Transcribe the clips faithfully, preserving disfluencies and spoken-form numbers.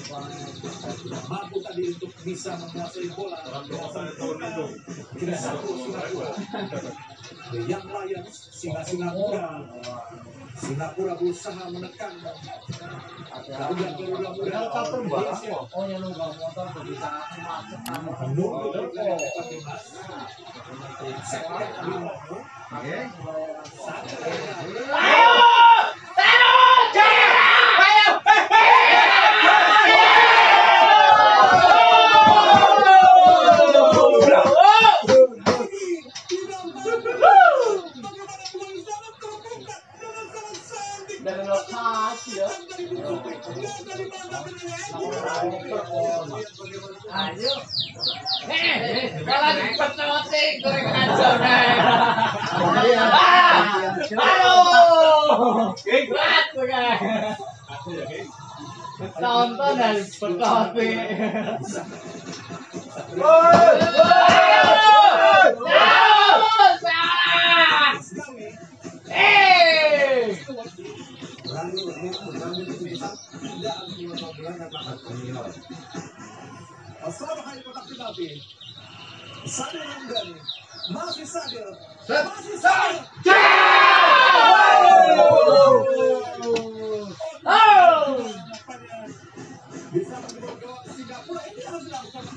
mampu tadi untuk bisa menguasai bola. Kira satu Singapura. Young Lions, singa Singapura. Singapura berusaha menekan. Garuda Garuda Muda. Oh yang nunggu motor bisa macet sama menunggu dari Patimas. Sektor Abimano. Oke. Dari lokasi ya. Ayo. Eh, malah dipecotin goreng aja deh. Aduh. Berat guys. Tonton dan pecotin. Selamat hari kotak penalti. Sadil Hamdani masih Sadil, masih Sadil. Bisa menggol gawang Singapura ini harus dilakukan.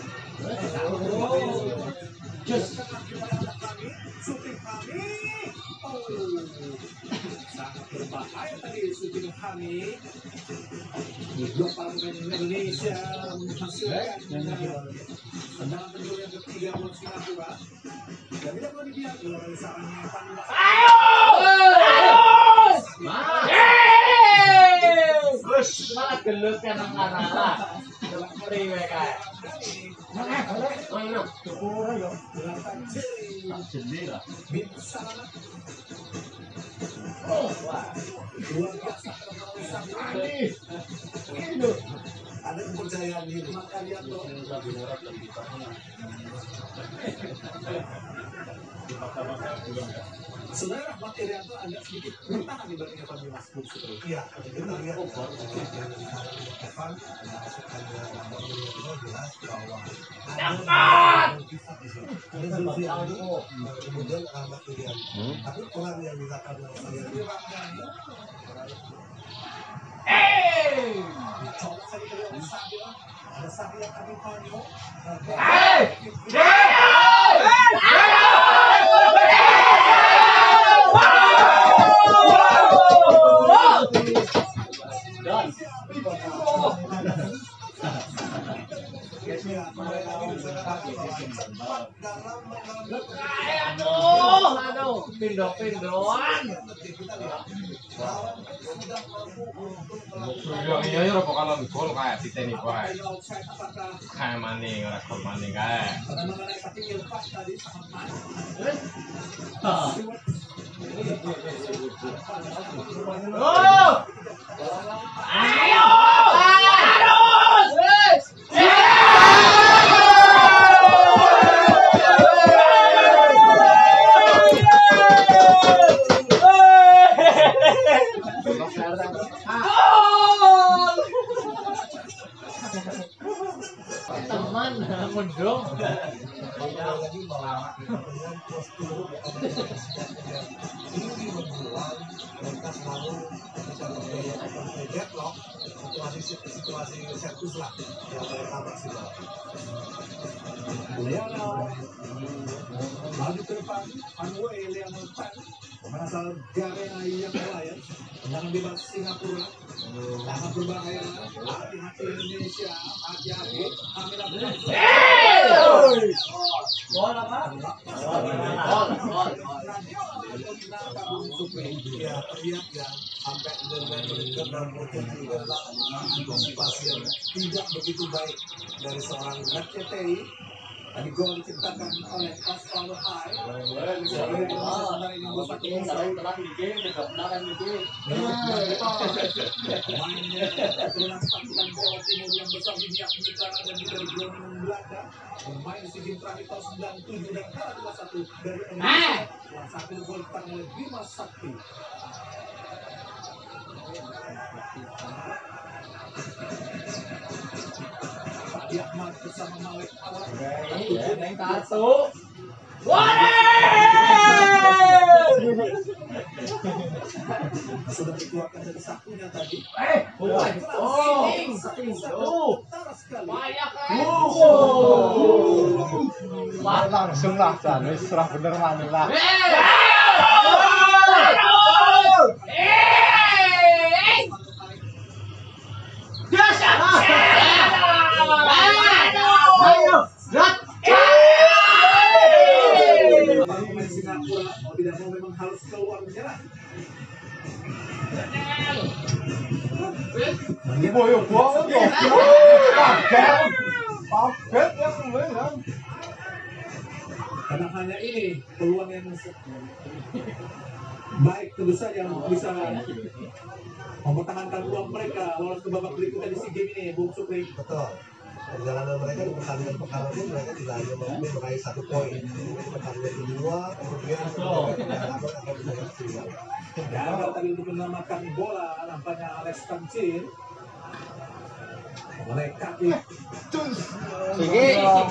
Just kami, shooting kami. Oh, sangat berbahaya tadi shooting kami. Dua pemain Indonesia menghasilkan tendangan penjuru yang ketiga buat Singapura. Dan tidak boleh dibiarkan oleh sarangnya Patimas. Ayo! Terus malah gelut kan anak-anak. Priwe kae. Mana boleh? Oh iya, syukur yo. Tak jendela. Oh, wah. Luar biasa. Ini. Ini ada kepercayaan diri. Maka lihat loh. Sebenarnya Ahmad Irianto agak sedikit bertahan dibanding Evan Dimas. Iya, kita lihat Evan masukkan jelas bahwa ada kemudian Ahmad Irianto. Tapi peran yang dilakukan oleh Eh! Coba saya lihat Sadil, ada Sadil Abimano. Eh! Aduh, aduh, pindo-pindoan. Iya iya apa kalau gol kayak titeni kae. Kayak maning ora gol maning kae. Oh! Ayo! Terus! Teman mendong. Ini membuat mereka selalu deadlock situasi situasi servis lah yang mereka masih Lionel maju ke depan Anway Lionel Tan pemain asal Garena yang lain tendangan bebas Singapura sangat berbahaya hati-hati Indonesia hati-hati Amir Abdul Gol apa? Gol, gol. Ya, terlihat ya sampai dengan mendekat dan potensi antisipasi yang tidak begitu baik dari seorang R C T I. Tadi gol diciptakan oleh Osvaldo Hai. Sementara ini gol satu kosong. Mainnya keturunan pasukan Jawa Timur yang besar di Biak Utara dan juga di Groningen Belanda. Bermain di game terakhir tahun sembilan puluh tujuh dan kalah dua satu dari Indonesia. Yang satu gol ditangani oleh Bima Sakti. Ahmad bersama Malik Awad. Yang satu. Sudah dikeluarkan dari sakunya tadi. Eh, oh, Satu sekali. Langsung lah, San. Wis serah bener mana lah. Para pemain Singapura mau tidak mau memang harus keluar menyerah. Boyo buang yo. Kaget. Kaget ya kemudian. Karena hanya ini peluang yang baik tentu saja bisa mempertahankan peluang mereka lolos ke babak berikutnya di SEA Games ini, Bung Supri. Betul. Perjalanan mereka di pertandingan pekan ini mereka tidak hanya mampu meraih satu poin. Ini pertandingan kedua, kemudian mereka akan berhasil. Gagal tadi untuk menyelamatkan bola, nampaknya Alex Kancin. Mulai kaki. Sini.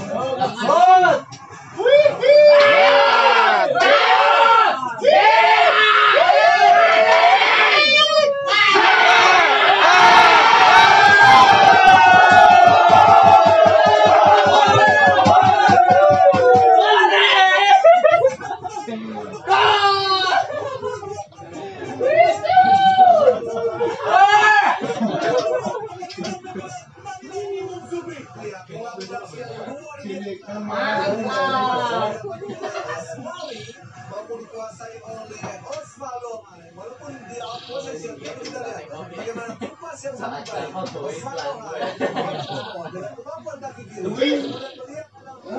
Mampu dikuasai oleh Osvaldo Hai. Walaupun di awal possession kita lihat bagaimana pas yang sangat baik. Osvaldo Hai dengan kemampuan kaki kiri kemudian melihat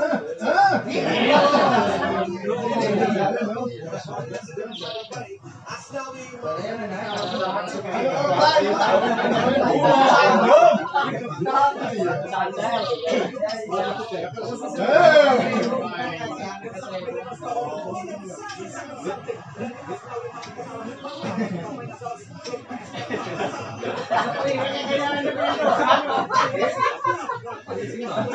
Asnawi Hey!